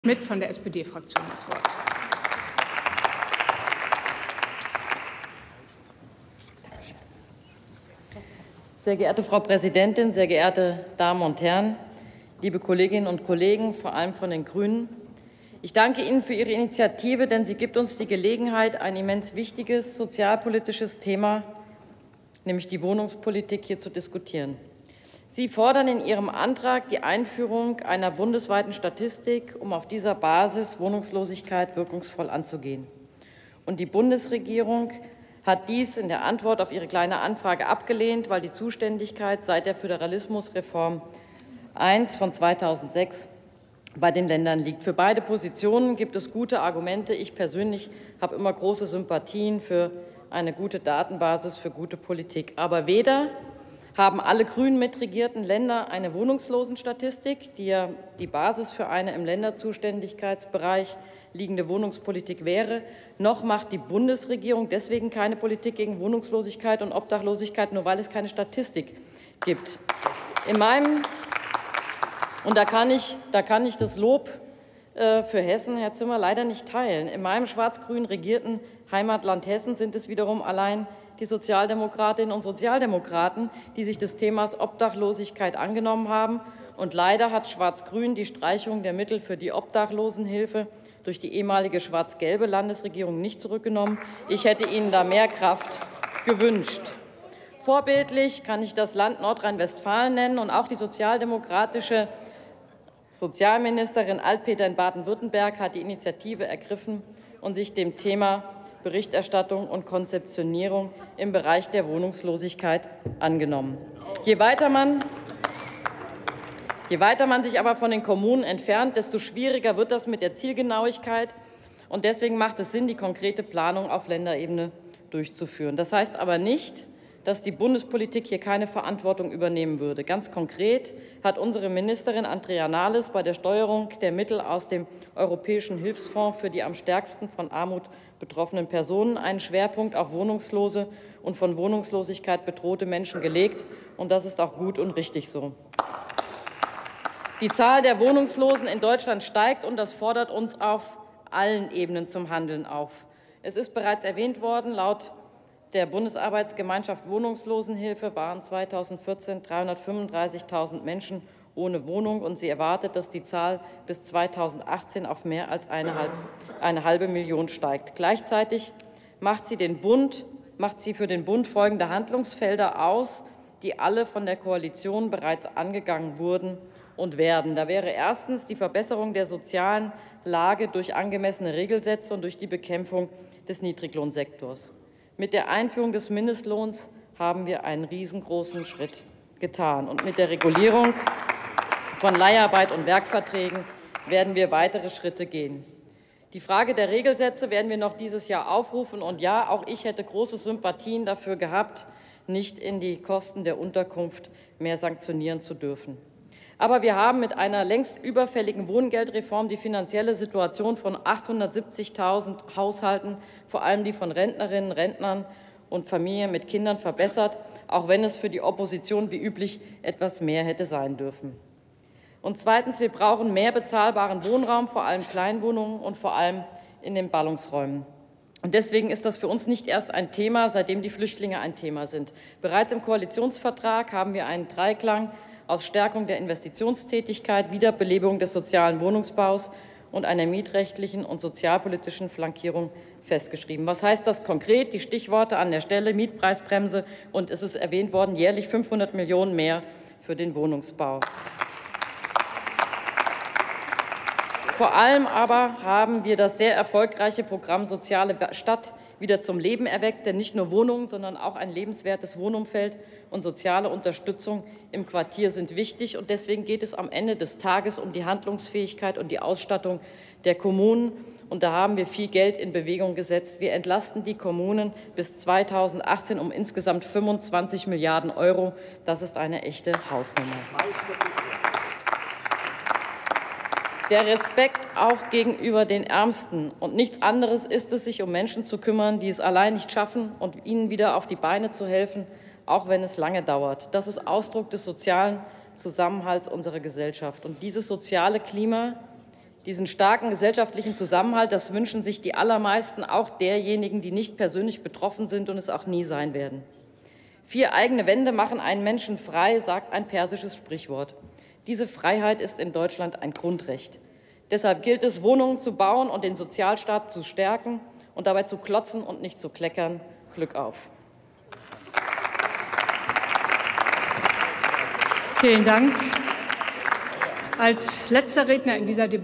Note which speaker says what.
Speaker 1: Schmidt von der SPD-Fraktion das Wort.
Speaker 2: Sehr geehrte Frau Präsidentin, sehr geehrte Damen und Herren, liebe Kolleginnen und Kollegen, vor allem von den Grünen! Ich danke Ihnen für Ihre Initiative, denn sie gibt uns die Gelegenheit, ein immens wichtiges sozialpolitisches Thema, nämlich die Wohnungspolitik, hier zu diskutieren. Sie fordern in Ihrem Antrag die Einführung einer bundesweiten Statistik, um auf dieser Basis Wohnungslosigkeit wirkungsvoll anzugehen. Und die Bundesregierung hat dies in der Antwort auf Ihre Kleine Anfrage abgelehnt, weil die Zuständigkeit seit der Föderalismusreform I von 2006 bei den Ländern liegt. Für beide Positionen gibt es gute Argumente. Ich persönlich habe immer große Sympathien für eine gute Datenbasis, für gute Politik. Aber weder haben alle grün mitregierten Länder eine Wohnungslosenstatistik, die ja die Basis für eine im Länderzuständigkeitsbereich liegende Wohnungspolitik wäre, noch macht die Bundesregierung deswegen keine Politik gegen Wohnungslosigkeit und Obdachlosigkeit, nur weil es keine Statistik gibt. Und da kann ich das Lob für Hessen, Herr Zimmer, leider nicht teilen. In meinem schwarz-grün regierten Heimatland Hessen sind es wiederum allein die Sozialdemokratinnen und Sozialdemokraten, die sich des Themas Obdachlosigkeit angenommen haben. Und leider hat Schwarz-Grün die Streichung der Mittel für die Obdachlosenhilfe durch die ehemalige schwarz-gelbe Landesregierung nicht zurückgenommen. Ich hätte Ihnen da mehr Kraft gewünscht. Vorbildlich kann ich das Land Nordrhein-Westfalen nennen, und auch die sozialdemokratische Sozialministerin Altpeter in Baden-Württemberg hat die Initiative ergriffen und sich dem Thema Berichterstattung und Konzeptionierung im Bereich der Wohnungslosigkeit angenommen. Je weiter man sich aber von den Kommunen entfernt, desto schwieriger wird das mit der Zielgenauigkeit. Und deswegen macht es Sinn, die konkrete Planung auf Länderebene durchzuführen. Das heißt aber nicht, dass die Bundespolitik hier keine Verantwortung übernehmen würde. Ganz konkret hat unsere Ministerin Andrea Nahles bei der Steuerung der Mittel aus dem Europäischen Hilfsfonds für die am stärksten von Armut betroffenen Personen einen Schwerpunkt auf wohnungslose und von Wohnungslosigkeit bedrohte Menschen gelegt. Und das ist auch gut und richtig so. Die Zahl der Wohnungslosen in Deutschland steigt, und das fordert uns auf allen Ebenen zum Handeln auf. Es ist bereits erwähnt worden, laut der Bundesarbeitsgemeinschaft Wohnungslosenhilfe waren 2014 335.000 Menschen ohne Wohnung, und sie erwartet, dass die Zahl bis 2018 auf mehr als eine halbe Million steigt. Gleichzeitig macht sie für den Bund folgende Handlungsfelder aus, die alle von der Koalition bereits angegangen wurden und werden. Da wäre erstens die Verbesserung der sozialen Lage durch angemessene Regelsätze und durch die Bekämpfung des Niedriglohnsektors. Mit der Einführung des Mindestlohns haben wir einen riesengroßen Schritt getan. Und mit der Regulierung von Leiharbeit und Werkverträgen werden wir weitere Schritte gehen. Die Frage der Regelsätze werden wir noch dieses Jahr aufrufen. Und ja, auch ich hätte große Sympathien dafür gehabt, nicht in die Kosten der Unterkunft mehr sanktionieren zu dürfen. Aber wir haben mit einer längst überfälligen Wohngeldreform die finanzielle Situation von 870.000 Haushalten, vor allem die von Rentnerinnen, Rentnern und Familien mit Kindern, verbessert, auch wenn es für die Opposition wie üblich etwas mehr hätte sein dürfen. Und zweitens, wir brauchen mehr bezahlbaren Wohnraum, vor allem Kleinwohnungen und vor allem in den Ballungsräumen. Und deswegen ist das für uns nicht erst ein Thema, seitdem die Flüchtlinge ein Thema sind. Bereits im Koalitionsvertrag haben wir einen Dreiklang aus Stärkung der Investitionstätigkeit, Wiederbelebung des sozialen Wohnungsbaus und einer mietrechtlichen und sozialpolitischen Flankierung festgeschrieben. Was heißt das konkret? Die Stichworte an der Stelle: Mietpreisbremse und, es ist erwähnt worden, jährlich 500 Millionen mehr für den Wohnungsbau. Vor allem aber haben wir das sehr erfolgreiche Programm Soziale Stadt wieder zum Leben erweckt, denn nicht nur Wohnungen, sondern auch ein lebenswertes Wohnumfeld und soziale Unterstützung im Quartier sind wichtig. Und deswegen geht es am Ende des Tages um die Handlungsfähigkeit und die Ausstattung der Kommunen. Und da haben wir viel Geld in Bewegung gesetzt. Wir entlasten die Kommunen bis 2018 um insgesamt 25 Milliarden €. Das ist eine echte Hausnummer. Der Respekt auch gegenüber den Ärmsten. Und nichts anderes ist es, sich um Menschen zu kümmern, die es allein nicht schaffen, und ihnen wieder auf die Beine zu helfen, auch wenn es lange dauert. Das ist Ausdruck des sozialen Zusammenhalts unserer Gesellschaft. Und dieses soziale Klima Diesen starken gesellschaftlichen Zusammenhalt, das wünschen sich die allermeisten, auch derjenigen, die nicht persönlich betroffen sind und es auch nie sein werden. 4 eigene Wände machen einen Menschen frei, sagt ein persisches Sprichwort. Diese Freiheit ist in Deutschland ein Grundrecht. Deshalb gilt es, Wohnungen zu bauen und den Sozialstaat zu stärken und dabei zu klotzen und nicht zu kleckern. Glück auf!
Speaker 1: Vielen Dank. Als letzter Redner in dieser Debatte